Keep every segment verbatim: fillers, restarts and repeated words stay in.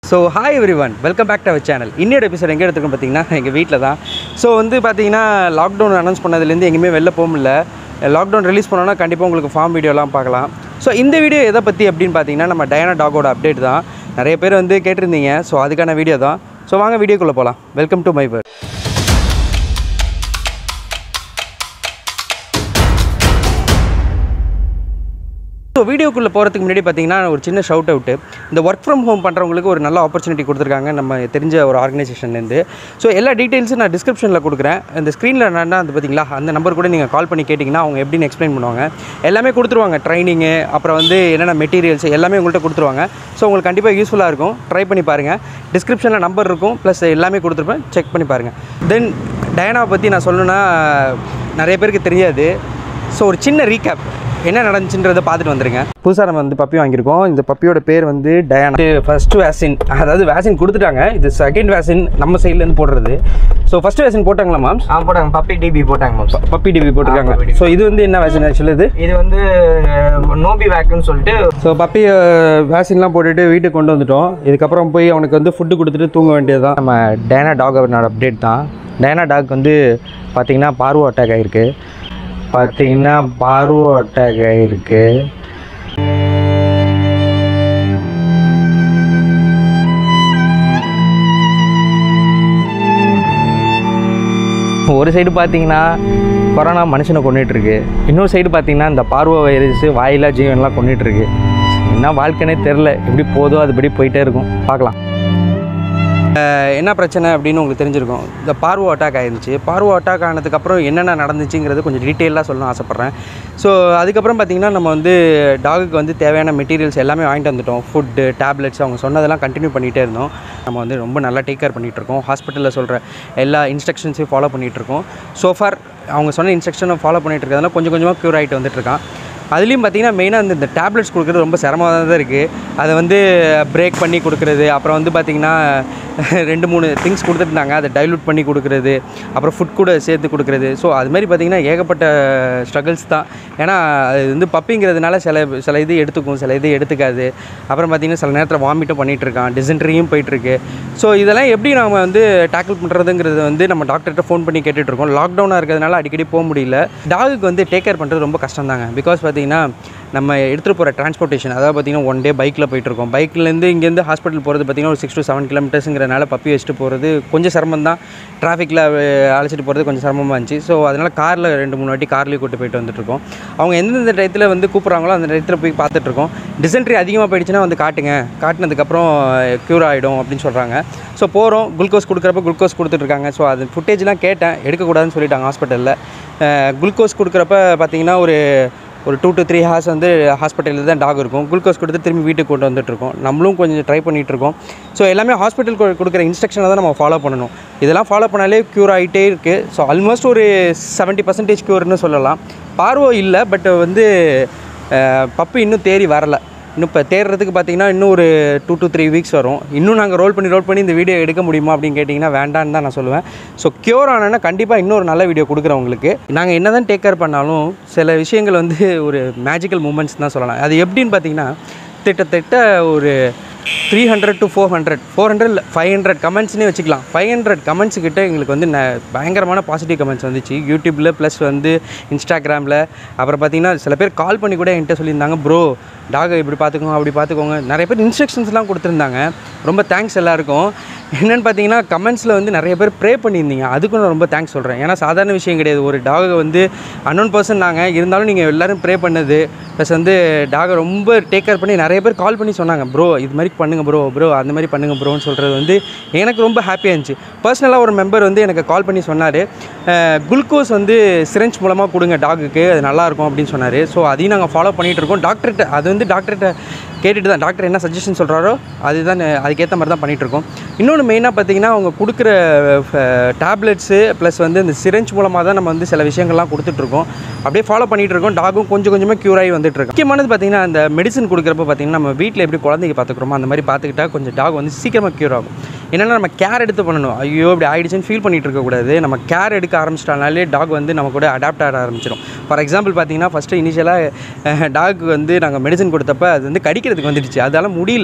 So hi everyone, welcome back to our channel. இன்னொரு episode எங்கே எடுத்துருக்கோம் பார்த்தீங்கன்னா எங்கள் வீட்டில் தான். ஸோ வந்து பார்த்தீங்கன்னா லாக்டவுன் அனௌன்ஸ் பண்ணதுலேருந்து எங்கேயுமே வெளில போக முடியல. லாக்டவுன் ரிலீஸ் பண்ணோன்னா கண்டிப்பாக உங்களுக்கு ஃபார்ம் வீடியோலாம் பார்க்கலாம். ஸோ இந்த வீடியோ எதை பற்றி அப்படின்னு பார்த்தீங்கன்னா நம்ம டயானா டாகோட அப்டேட் தான். நிறைய பேர் வந்து கேட்டிருந்தீங்க. ஸோ அதுக்கான வீடியோ தான். ஸோ வாங்க வீடியோக்குள்ளே போகலாம். Welcome to my world. So வீடியோக்குள்ளே போகிறதுக்கு முன்னாடி பார்த்தீங்கன்னா ஒரு சின்ன ஷவுட் அவுட்டு. இந்த ஒர்க் ஃப்ரம் ஹோம் பண்ணுறவங்களுக்கு ஒரு நல்ல ஆப்பர்ச்சுனிட்டி கொடுத்துருக்காங்க நம்ம தெரிஞ்ச ஒரு ஆர்கனைசேஷன்லேருந்து. ஸோ எல்லா டீட்டெயில்ஸும் நான் டிஸ்கிரிப்ஷனில் கொடுக்குறேன். அந்த ஸ்க்ரீனில் நான் அது பார்த்தீங்களா அந்த நம்பர் கூட நீங்கள் கால் பண்ணி கேட்டிங்கன்னா அவங்க எப்படின்னு எக்ஸ்பிளைன் பண்ணுவாங்க. எல்லாமே கொடுத்துருவாங்க, ட்ரைனிங்கு, அப்புறம் வந்து என்னென்ன மெட்டீரியல்ஸ் எல்லாமே உங்கள்கிட்ட கொடுத்துருவாங்க. ஸோ உங்களுக்கு கண்டிப்பாக யூஸ்ஃபுல்லாக இருக்கும். ட்ரை பண்ணி பாருங்கள். டிஸ்கிரிப்ஷனில் நம்பர் இருக்கும், ப்ளஸ் எல்லாமே கொடுத்துருப்பேன், செக் பண்ணி பாருங்கள். தென் டயானாவை பற்றி நான் சொல்லணுன்னா நிறைய பேருக்கு தெரியாது. ஸோ ஒரு சின்ன ரீகேப் என்ன நடந்துச்சுன்றதை பார்த்துட்டு வந்துருங்க. புதுசாக நம்ம வந்து பப்பி வாங்கியிருக்கோம். இந்த பப்பியோட பேர் வந்து டயானா. ஃபஸ்ட்டு வேக்சின், அதாவது வேக்சின் கொடுத்துட்டாங்க. இது செகண்ட் வேக்சின் நம்ம சைட்லேருந்து போடுறது. ஸோ ஃபஸ்ட்டு வேக்சின் போட்டாங்களா மேம்? ஆ போட்டாங்க. பப்பி டிபி போட்டாங்க மேம். பப்பி டிபி போட்டிருக்காங்க. ஸோ இது வந்து என்ன வேக்சின் ஆக்சுவலி? இது இது வந்து நோபி வேக்னு சொல்லிட்டு. ஸோ பப்பி வேக்சின்லாம் போட்டுட்டு வீட்டுக்கு கொண்டு வந்துட்டோம். இதுக்கப்புறம் போய் அவனுக்கு வந்து ஃபுட்டு கொடுத்துட்டு தூங்க வேண்டியது தான். நம்ம டயானா டாகோட அப்டேட் தான். டயானா டாக் வந்து பார்த்திங்கன்னா பார்வோ அட்டாக் ஆகிருக்கு. பார்த்தீங்கன்னா பார்வோ அட்டாக் ஆகிருக்கு. ஒரு சைடு பார்த்தீங்கன்னா கொரோனா மனுஷனை கொண்டுட்டுருக்கு, இன்னொரு சைடு பார்த்தீங்கன்னா இந்த பார்வோ வைரஸ் வாயிலா ஜீவன்லாம் கொண்டுட்டுருக்கு. என்ன வாழ்க்கைனே தெரில, எப்படி போதோ அதுபடி போயிட்டே இருக்கும். பார்க்கலாம் என்ன பிரச்சனை அப்படின்னு உங்களுக்கு தெரிஞ்சிருக்கும். இந்த பார்வோ அட்டாக் ஆகிருந்துச்சு. பார்வோ அட்டாக் ஆனதுக்கப்புறம் என்னென்ன நடந்துச்சுங்கிறது கொஞ்சம் டீட்டெயிலாக சொல்லணும்னு ஆசைப்பட்றேன். ஸோ அதுக்கப்புறம் பார்த்திங்கன்னா நம்ம வந்து டாகுக்கு வந்து தேவையான மெட்டீரியல்ஸ் எல்லாமே வாங்கிட்டு வந்துட்டோம். ஃபுட்டு, டேப்லெட்ஸ், அவங்க சொன்னதெல்லாம் கண்டினியூ பண்ணிகிட்டே இருந்தோம். நம்ம வந்து ரொம்ப நல்லா டேக் கேர் பண்ணிகிட்ருக்கோம். ஹாஸ்பிட்டலில் சொல்கிற எல்லா இன்ஸ்ட்ரக்ஷன்ஸையும் ஃபாலோ பண்ணிகிட்ருக்கோம். ஸோ ஃபார் அவங்க சொன்ன இன்ஸ்ட்ரக்ஷனை ஃபாலோ பண்ணிகிட்டு இருக்கிறதுனால கொஞ்சம் கொஞ்சமாக க்யூர் ஆகிட்டு வந்துட்டுருக்கான். அதுலேயும் பார்த்திங்கன்னா மெயினாக இந்த இந்த டேப்லெட்ஸ் கொடுக்குறது ரொம்ப சிரமமாக தான் இருக்குது. அதை வந்து பிரேக் பண்ணி கொடுக்குறது, அப்புறம் வந்து பார்த்திங்கன்னா ரெண்டு மூணு திங்ஸ் கொடுத்துருந்தாங்க, அதை டைலூட் பண்ணி கொடுக்குறது, அப்புறம் ஃபுட் கூட சேர்த்து கொடுக்குறது. ஸோ அதுமாதிரி பார்த்திங்கன்னா ஏகப்பட்ட ஸ்ட்ரகிள்ஸ் தான். ஏன்னா அது வந்து பப்பிங்கிறதுனால சில சில இது எடுத்துக்கும், சில இது எடுத்துக்காது. அப்புறம் பார்த்திங்கன்னா சில நேரத்தில் வாமிட்டும் பண்ணிகிட்ருக்கான், டிசென்ட்ரியும் போயிட்டுருக்கு. ஸோ இதெல்லாம் எப்படி நம்ம வந்து டேக்கிள் பண்ணுறதுங்கிறது வந்து நம்ம டாக்டர்கிட்ட ஃபோன் பண்ணி கேட்டுட்ருக்கோம். லாக்டவுனாக இருக்கிறதுனால அடிக்கடி போக முடியல. டாகுக்கு வந்து டேக் கேர் பண்ணுறது ரொம்ப கஷ்டம் தாங்க. பிகாஸ் பார்த்திங்கன்னா நம்ம எடுத்துகிட்டு போகிற டிரான்ஸ்போர்ட்டேஷன், அதாவது பார்த்திங்கன்னா ஒன் டே பைக்கில் போயிட்டுருக்கோம். பைக்லேருந்து இங்கேருந்து ஹாஸ்பிட்டல் போகிறது பார்த்திங்கன்னா ஒரு சிக்ஸ் டு செவன் கிலோமீட்டர்ஸுங்கிறனால பப்பி வச்சுட்டு போகிறது கொஞ்சம் சிரமம் தான். டிராஃபிக்கில் அழைச்சிட்டு போகிறது கொஞ்சம் சிரமமாக இருந்துச்சு. ஸோ அதனால் காரில் ரெண்டு மூணு வாட்டி கார்லேயே கூட்டு போயிட்டு வந்துட்டுருக்கோம். அவங்க எந்தெந்த டயத்தில் வந்து கூப்பிட்றாங்களோ அந்த டயத்தில் போய் பார்த்துட்ருக்கோம். டிசென்ட்ரி அதிகமாக போயிடுச்சுன்னா வந்து காட்டுங்க, காட்டினதுக்கப்புறம் க்யூர் ஆகிடும் அப்படின்னு சொல்கிறாங்க. ஸோ போகிறோம், குளுக்கோஸ் கொடுக்குறப்ப குளுக்கோஸ் கொடுத்துட்ருக்காங்க. ஸோ அது ஃபுட்டேஜ்லாம் கேட்டேன், எடுக்கக்கூடாதுன்னு சொல்லிட்டாங்க ஹாஸ்பிட்டலில். குளுக்கோஸ் கொடுக்குறப்ப பார்த்திங்கன்னா ஒரு ஒரு டூ டு த்ரீ ஹார்ஸ் வந்து ஹாஸ்பிட்டலில் தான் டாக் இருக்கும். குளுக்கோஸ் கொடுத்து திரும்பி வீட்டுக்கு கொண்டு வந்துட்டுருக்கோம். நம்மளும் கொஞ்சம் ட்ரை பண்ணிகிட்ருக்கோம். ஸோ எல்லாமே ஹாஸ்பிட்டல் கொடுக்குற இன்ஸ்ட்ரக்ஷனை தான் நம்ம ஃபாலோ பண்ணணும். இதெல்லாம் ஃபாலோ பண்ணாலே க்யூர் ஆகிட்டே இருக்குது. ஸோ ஆல்மோஸ்ட் ஒரு செவன்ட்டி பர்சன்டேஜ் க்யூர்னு சொல்லலாம். பார்வோ இல்லை, பட் வந்து பப்பி இன்னும் தேறி வரலை. இன்னும் இப்போ தேடுறதுக்கு பார்த்திங்கன்னா இன்னும் ஒரு டூ டு த்ரீ வீக்ஸ் வரும். இன்னும் நாங்கள் ரோல் பண்ணி ரோல் பண்ணி இந்த வீடியோ எடுக்க முடியுமா அப்படின்னு கேட்டிங்கன்னா வேண்டான்னு தான் நான் சொல்லுவேன். ஸோ க்யூர் ஆனால் கண்டிப்பாக இன்னொரு நல்ல வீடியோ கொடுக்குறேன் உங்களுக்கு. நாங்கள் என்ன தான் டேக் கேர் பண்ணாலும் சில விஷயங்கள் வந்து ஒரு மேஜிக்கல் மூமெண்ட்ஸ் தான் சொல்லலாம். அது எப்படின்னு பார்த்திங்கன்னா திட்டத்தட்ட ஒரு three hundred to four hundred four hundred இல்லை ஃபைவ் ஹண்ட்ரட் கமெண்ட்ஸ்னே வச்சுக்கலாம். ஃபைவ் ஹண்ட்ரட் கமெண்ட்ஸ் கிட்ட எங்களுக்கு வந்து ந பயங்கரமான பாசிட்டிவ் கமெண்ட்ஸ் வந்துச்சு யூடியூப்பில், ப்ளஸ் வந்து இன்ஸ்டாகிராமில். அப்புறம் பார்த்திங்கன்னா சில பேர் கால் பண்ணி கூட என்கிட்ட சொல்லியிருந்தாங்க, ப்ரோ டாகை இப்படி பார்த்துக்கோங்க அப்படி பார்த்துக்கோங்க. நிறைய பேர் இன்ஸ்ட்ரக்ஷன்ஸ்லாம் கொடுத்துருந்தாங்க. ரொம்ப தேங்க்ஸ் எல்லாருக்கும். என்னென்னு பார்த்தீங்கன்னா கமெண்ட்ஸில் வந்து நிறைய பேர் ப்ரே பண்ணியிருந்தீங்க, அதுக்கும் நான் ரொம்ப தேங்க்ஸ் சொல்கிறேன். ஏன்னா சாதாரண விஷயம் கிடையாது. ஒரு டாகை வந்து அன்னோன் பர்சன் நாங்கள் இருந்தாலும் நீங்கள் எல்லோரும் ப்ரே பண்ணது, ப்ளஸ் வந்து டாகை ரொம்ப டேக் கேர் பண்ணி நிறைய பேர் கால் பண்ணி சொன்னாங்க, ப்ரோ இது மாதிரி பண்ணுங்கள் ப்ரோ ப்ரோ அந்த மாதிரி பண்ணுங்கள் ப்ரோன்னு சொல்கிறது வந்து எனக்கு ரொம்ப ஹாப்பியாக இருந்துச்சு. பர்சனலாக ஒரு மெம்பர் வந்து எனக்கு கால் பண்ணி சொன்னார், குளுக்கோஸ் வந்து சிரஞ்ச் மூலமாக கொடுங்க டாகுக்கு, அது நல்லாயிருக்கும் அப்படின்னு சொன்னார். ஸோ அதையும் நாங்கள் ஃபாலோ பண்ணிகிட்ருக்கோம். டாக்டர்கிட்ட அது வந்து டாக்டர்கிட்ட கேட்டுட்டு தான், டாக்டர் என்ன சஜஷன் சொல்கிறாரோ அதுதான் அதுக்கேற்ற மாதிரி தான் பண்ணிகிட்ருக்கோம். இன்னொன்று மெயினாக பார்த்திங்கன்னா அவங்க கொடுக்குற டேப்லெட்ஸு ப்ளஸ் வந்து இந்த சிரஞ்ச் மூலமாக தான் நம்ம வந்து சில விஷயங்கள்லாம் கொடுத்துட்ருக்கோம். அப்படியே ஃபாலோ பண்ணிகிட்ருக்கோம். டாகும் கொஞ்சம் கொஞ்சமாக க்யூர் ஆகி வந்துட்டுருக்கோம். முக்கியமானது பார்த்திங்கன்னா அந்த மெடிசன் கொடுக்குறப்ப பார்த்திங்கன்னா நம்ம வீட்டில் எப்படி குழந்தைக்கு பார்த்துக்குறோமோ அந்த மாதிரி பார்த்துக்கிட்டா கொஞ்சம் டாக் வந்து சீக்கிரமாக க்யூர் ஆகும். என்னென்னா நம்ம கேர் எடுத்து பண்ணணும். ஐயோ இப்படி ஆகிடுச்சுன்னு ஃபீல் பண்ணிகிட்டு இருக்கக்கூடாது. நம்ம கேர் எடுக்க ஆரம்பிச்சிட்டாலே டாக் வந்து நம்ம கூட அடாப்ட் ஆக ஆரம்பிச்சிடும். ஃபார் எக்ஸாம்பிள் பார்த்தீங்கன்னா ஃபஸ்ட்டு இனிஷியலாக டாக் வந்து நாங்கள் மெடிசன் கொடுத்தப்ப அது வந்து கடிக்கிறதுக்கு வந்துடுச்சு. அதால் முடியல.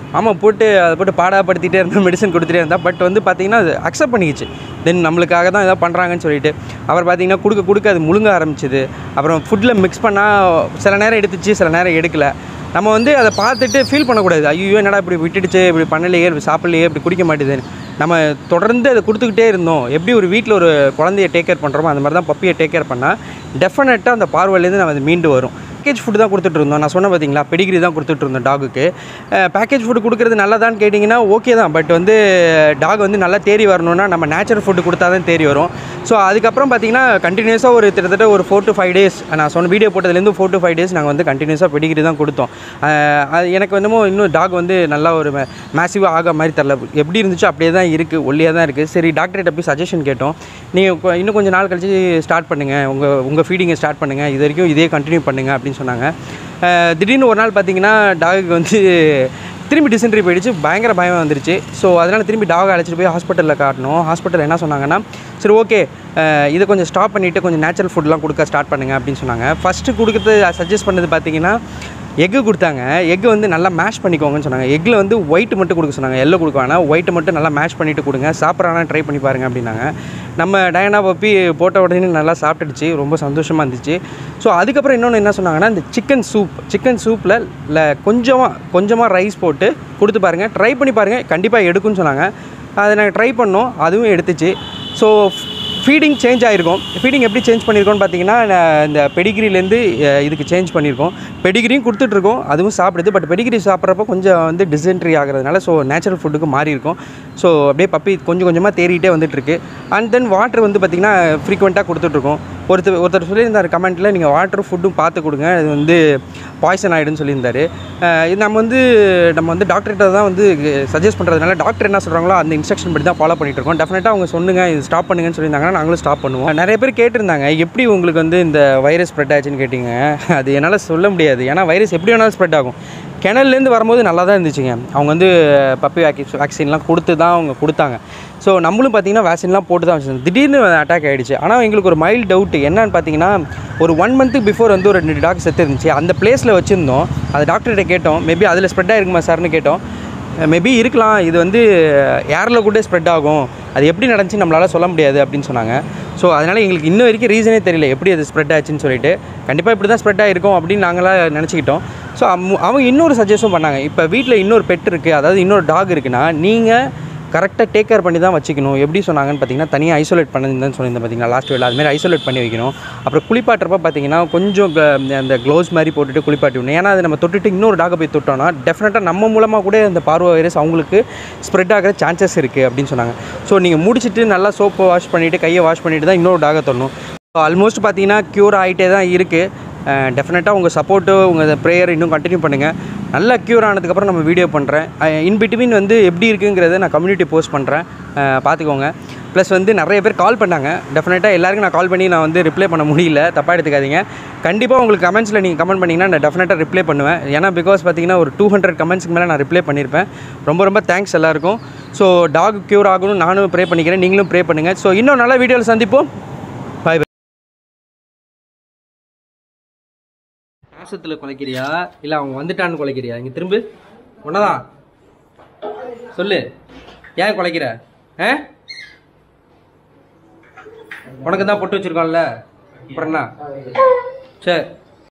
ஆமாம் போட்டு அதை போட்டு பாடாப்படுத்திகிட்டே இருந்தால் மெடிசன் கொடுத்துட்டே இருந்தால் பட் வந்து பார்த்திங்கன்னா அது அக்செப்ட் பண்ணிக்கிச்சு. தென் நம்மளுக்காக தான் எதாவது பண்ணுறாங்கன்னு சொல்லிட்டு அவர் பார்த்திங்கன்னா கொடுக்க கொடுக்க அது முழுங்க ஆரம்பிச்சிது. அப்புறம் ஃபுட்டில் மிக்ஸ் பண்ணால் சில நேரம் எடுத்துச்சு, சில நேரம் எடுக்கலை. நம்ம வந்து அதை பார்த்துட்டு ஃபீல் பண்ணக்கூடாது, ஐயோ என்னடா இப்படி விட்டுடுச்சு, இப்படி பண்ணலையே, இப்படி சாப்பிட்லையே, இப்படி குடிக்க மாட்டேதுன்னு. நம்ம தொடர்ந்து அதை கொடுத்துக்கிட்டே இருந்தோம். எப்படி ஒரு வீட்டில் ஒரு குழந்தைய டேக் கேர் பண்ணுறோமோ அந்த மாதிரி தான் பப்பியை டேக் கேர் பண்ணால் டெஃபினட்டாக அந்த பார்வையிலேருந்து நம்ம அது மீண்டு வரும். பேக்கேஜ் ஃபுட்டு தான் கொடுத்துட்டு இருந்தோம். நான் சொன்ன பார்த்தீங்களா, பெடிகிரி தான் கொடுத்துட்டு இருந்தோம் டாகுக்கு. பேக்கேஜ் ஃபுட்டு கொடுக்குறது நல்லதான்னு கேட்டிங்கன்னா ஓகே தான். பட் வந்து டாக் வந்து நல்லா தேறி வரணும்னா நம்ம நேச்சுரல் ஃபுட்டு கொடுத்தா தான் தேறி வரும். ஸோ அதுக்கப்புறம் பார்த்திங்கன்னா கண்டினியூஸாக ஒரு கிட்டத்தட்ட ஒரு ஃபோர் டு ஃபைவ் டேஸ் நான் சொன்ன வீடியோ போட்டதுலேருந்து ஃபோர் டு ஃபைவ் டேஸ் நாங்கள் வந்து கண்டினியூஸாக பெடிகிரி தான் கொடுத்தோம். அது எனக்கு வந்து இன்னும் டாக் வந்து நல்லா ஒரு மேசிவாக ஆக மாதிரி தரல. எப்படி இருந்துச்சோ அப்படியே தான் இருக்குது, ஒல்லியாக தான் இருக்குது. சரி டாக்டர்கிட்ட போய் சஜஷன் கேட்டோம். நீங்கள் இன்னும் கொஞ்சம் நாள் கழிச்சு ஸ்டார்ட் பண்ணுங்கள், உங்கள் உங்கள் ஃபீடிங்கை ஸ்டார்ட் பண்ணுங்கள், இது வரைக்கும் இதே கண்டினியூ பண்ணுங்கள் அப்படின்னு சொன்னாங்க. திடீர்னு ஒரு நாள் பார்த்திங்கன்னா டாகுக்கு வந்து திரும்பி டிசென்ட்ரி போயிடுச்சு, பயங்கர பயம் வந்துருச்சு. ஸோ அதனால் திரும்பி டாகை அழைச்சிட்டு போய் ஹாஸ்பிட்டலில் காட்டணும். ஹாஸ்பிட்டலில் என்ன சொன்னாங்கன்னா, சரி ஓகே இதை கொஞ்சம் ஸ்டாப் பண்ணிவிட்டு கொஞ்சம் நேச்சுரல் ஃபுட்லாம் கொடுக்க ஸ்டார்ட் பண்ணுங்கள் அப்படின்னு சொன்னாங்க. ஃபஸ்ட்டு கொடுக்குறது சஜஸ்ட் பண்ணது பார்த்திங்கன்னா எக்கு கொடுத்தாங்க. எக்கு வந்து நல்லா மேஷ் பண்ணிக்கோங்கன்னு சொன்னாங்க. எக்கில் வந்து ஒயிட் மட்டும் கொடுக்க சொன்னாங்க, எல்லோ கொடுக்க வேணாம், ஒயிட்டு மட்டும் நல்லா மேஷ் பண்ணிவிட்டு கொடுங்க, சாப்பிட்றானா ட்ரை பண்ணி பாருங்கள் அப்படின்னாங்க. நம்ம டயனா பப்பி போட்ட உடனே நல்லா சாப்பிட்டுடுச்சு, ரொம்ப சந்தோஷமாக இருந்துச்சு. ஸோ அதுக்கப்புறம் இன்னொன்று என்ன சொன்னாங்கன்னா, இந்த சிக்கன் சூப் சிக்கன் சூப்பில் இல்லை கொஞ்சமாக கொஞ்சமாக ரைஸ் போட்டு கொடுத்து பாருங்கள், ட்ரை பண்ணி பாருங்கள், கண்டிப்பாக எடுக்குன்னு சொன்னாங்க. அதை நாங்கள் ட்ரை பண்ணோம், அதுவும் எடுத்துச்சு. ஸோ ஃபீடிங் சேஞ்ச் ஆகிருக்கும். ஃபீடிங் எப்படி சேஞ்ச் பண்ணியிருக்கோன்னு பார்த்தீங்கன்னா, இந்த பெடிகிரிலேருந்து இதுக்கு சேஞ்ச் பண்ணியிருக்கோம். பெடிகிரியும் கொடுத்துட்ருக்கோம், அதுவும் சாப்பிடுது. பட் பெடிகிரி சாப்பிட்றப்போ கொஞ்சம் வந்து டிசென்ட்ரி ஆகிறதுனால ஸோ நேச்சுரல் ஃபுட்டுக்கு மாறி இருக்கும். ஸோ அப்படியே பப்பி கொஞ்சம் கொஞ்சமாக தேறிகிட்டே வந்துட்டுருக்கு. அண்ட் தென் வாட்டர் வந்து பார்த்திங்கன்னா ஃப்ரீக்வெண்ட்டாக கொடுத்துட்ருக்கோம். ஒருத்தர் ஒருத்தர் சொல்லியிருந்தார் கமெண்ட்டில், நீங்கள் வாட்டர் ஃபுட்டும் பார்த்து கொடுங்க, இது வந்து பாய்சன் ஆகிடுன்னு சொல்லியிருந்தார். இது நம்ம வந்து நம்ம வந்து டாக்டர்கிட்ட தான் வந்து சஜஸ்ட் பண்ணுறதுனால டாக்டர் என்ன சொல்கிறாங்களோ அந்த இன்ஸ்ட்ரக்ஷன் படி தான் ஃபாலோ பண்ணிகிட்டு இருக்கோம். டெஃபினட்டாக அவங்க சொன்னுங்க இது ஸ்டாப் பண்ணுங்கன்னு சொல்லியிருந்தாங்கன்னா நாங்களும் ஸ்டாப் பண்ணுவோம். நிறைய பேர் கேட்டிருந்தாங்க, எப்படி உங்களுக்கு வந்து இந்த வைரஸ் ஸ்ப்ரெட் ஆச்சுன்னு கேட்டிங்க. அது என்னால் சொல்ல முடியாது, ஏன்னா வைரஸ் எப்படி வேணாலும் ஸ்ப்ரெட் ஆகும். கிணல்லேருந்து வரும்போது நல்லா தான் இருந்துச்சுங்க. அவங்க வந்து பப்பி வேக்சி வேக்சின்லாம் கொடுத்து தான் அவங்க கொடுத்தாங்க. ஸோ நம்மளும் பார்த்திங்கன்னா வேக்சின்லாம் போட்டு தான் வச்சுருந்தோம். திடீர்னு அட்டாக் ஆகிடுச்சு. ஆனால் எங்களுக்கு ஒரு மைல்டு டவுட் என்னன்னு பார்த்தீங்கன்னா, ஒரு ஒன் மந்த்துக்கு பிஃபோர் வந்து ஒரு ரெண்டு டாக் செத்து இருந்துச்சு. அந்த பிளேஸில் வச்சுருந்தோம். அது டாக்டர்கிட்ட கேட்டோம், மேபி அதில் ஸ்ப்ரெட் ஆகிருக்குமா சார்னு கேட்டோம். மேபி இருக்கலாம், இது வந்து ஏரில் கூட ஸ்ப்ரெட் ஆகும், அது எப்படி நடந்துச்சு நம்மளால் சொல்ல முடியாது அப்படின்னு சொன்னாங்க. ஸோ அதனால் எங்களுக்கு இன்னும் வரைக்கும் ரீசனே தெரியல எப்படி அது ஸ்ப்ரெட் ஆச்சுன்னு சொல்லிட்டு. கண்டிப்பாக இப்படி தான் ஸ்ப்ரெட் ஆகிருக்கும் அப்படின்னு நாங்களாம் நினச்சிக்கிட்டோம். ஸோ அவங்க இன்னொரு சஜஷன் பண்ணாங்க, இப்போ வீட்டில் இன்னொரு பெட் இருக்குது, அதாவது இன்னொரு டாக் இருக்குன்னா நீங்கள் கரெக்டாக டேக் கேர் பண்ணி தான் வச்சுக்கணும். எப்படி சொன்னாங்கன்னு பார்த்தீங்கன்னா, தனியாக ஐசோலேட் பண்ணியிருந்தேன்னு சொல்லியிருந்தேன் பார்த்தீங்கன்னா லாஸ்ட் வேலை, அதுமாதிரி ஐசோலேட் பண்ணி வைக்கணும். அப்புறம் குளிப்பாட்டுறப்ப பார்த்தீங்கன்னா கொஞ்சம் அந்த க்ளோவ்ஸ் மாதிரி போட்டுட்டு குளிப்பாட்டி விடணும். ஏன்னா அது நம்ம தொட்டுட்டு இன்னொரு டாகை போய் தொட்டோன்னா டெஃபினட்டாக நம்ம மூலமாக கூட அந்த பார்வோ வைரஸ் அவங்களுக்கு ஸ்ப்ரெட் ஆகிற சான்சஸ் இருக்குது அப்படின்னு சொன்னாங்க. ஸோ நீங்கள் முடிச்சுட்டு நல்லா சோப்பை வாஷ் பண்ணிவிட்டு கையை வாஷ் பண்ணிவிட்டு தான் இன்னொரு டாகை தொடணும். ஸோ ஆல்மோஸ்ட் பார்த்தீங்கன்னா க்யூர் ஆகிட்டே தான் இருக்குது. டெஃபினட்டாக உங்கள் சப்போர்ட்டு உங்கள் ப்ரேயர் இன்னும் கண்டினியூ பண்ணுங்கள். நல்லா க்யூர் ஆனதுக்கப்புறம் நம்ம வீடியோ பண்ணுறேன். இன் பிட்வீன் வந்து எப்படி இருக்குங்கிறத நான் கம்யூனிட்டி போஸ்ட் பண்ணுறேன், பார்த்துக்கோங்க. ப்ளஸ் வந்து நிறைய பேர் கால் பண்ணாங்க. டெஃபினட்டாக எல்லாருக்கும் நான் கால் பண்ணி நான் வந்து ரிப்ளை பண்ண முடியல, தப்பாக எடுத்துக்காதீங்க. கண்டிப்பாக உங்களுக்கு கமெண்ட்ஸில் நீங்கள் கமெண்ட் பண்ணிங்கன்னா நான் டெஃபினட்டாக ரிப்ளை பண்ணுவேன். ஏன்னா பிகாஸ் பார்த்தீங்கன்னா ஒரு டூ ஹண்ட்ரட் கமெண்ட்ஸ்க்கு மேலே நான் ரிப்ளை பண்ணியிருப்பேன். ரொம்ப ரொம்ப தேங்க்ஸ் எல்லாருக்கும். ஸோ டாக் க்யூர் ஆகணும் நானும் ப்ரே பண்ணிக்கிறேன், நீங்களும் ப்ரே பண்ணுங்கள். ஸோ இன்னும் நல்ல வீடியோவில் சந்திப்போம். பாய். பாசத்தில் குலைக்கிறியா இல்லை அவங்க வந்துட்டான்னு குலைக்கிறியா? இங்கே திரும்ப ஒன்னதான் சொல்லு, ஏன் குலைக்கிற? ஆ உனக்கு தான் பொட்டு வச்சிருக்கோம்ல, அப்புறம் என்ன? சரி.